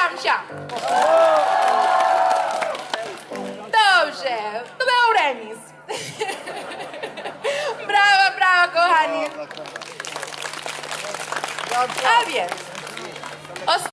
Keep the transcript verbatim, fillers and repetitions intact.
Tamsia. Dobrze, to był remis. Brawo, brawo, kochani. A więc...